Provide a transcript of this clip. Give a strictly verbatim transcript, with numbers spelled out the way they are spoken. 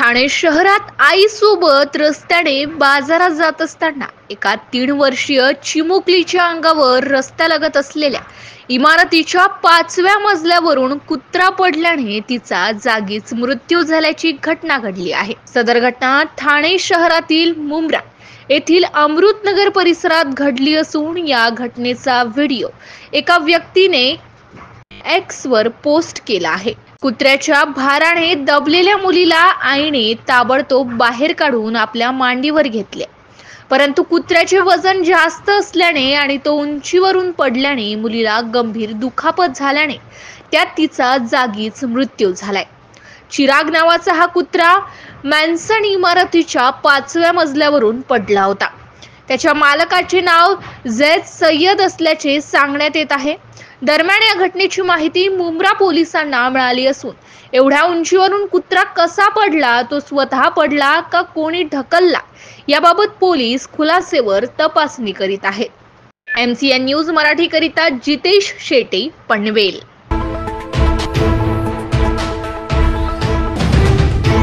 ठाणे शहरात आईसोबत रस्त्याने बाजारात जात असताना एका तीन वर्षीय चिमुकलीच्या अंगावर रस्त्यालगत असलेल्या इमारतीच्या पाचव्या मजल्यावरून कुत्रा पडल्याने तिचा जागीच मृत्यू झाल्याची घटना घडली आहे। सदर घटना ठाणे शहरातील मुंब्रा येथील अमृतनगर परिसरात घडली असून या घटनेचा व्हिडिओ एका व्यक्तीने एक्स वर पोस्ट केला आहे। कुत्र्याच्या भाराने दबलेल्या मुलीला आईने ताबडतोब बाहेर काढून आपल्या मांडीवर घेतले, परंतु कुत्र्याचे वजन जास्त असल्याने आणि तो उंचीवरून पडल्याने मुलीला गंभीर दुखापत झाल्याने त्यात तिचा जागीच मृत्यू झालाय। चिराग नावाचा हा कुत्रा मॅन्सन इमारतीच्या पाचव्या मजल्यावरून पडला होता। त्याच्या मालकाचे नाव झैद सय्यद असल्याचे सांगण्यात येत आहे। दरम्यान या घटनेची माहिती मुंब्रा पोलिसांना मिळाली असून एवढ्या उंचीवरून कुत्रा कसा पडला, तो स्वतः पडला का कोणी ढकलला, याबाबत पोलीस खुलासेवर तपासणी करीत आहेत। M C N news Marathi करिता जितेश शेटे, पनवेल।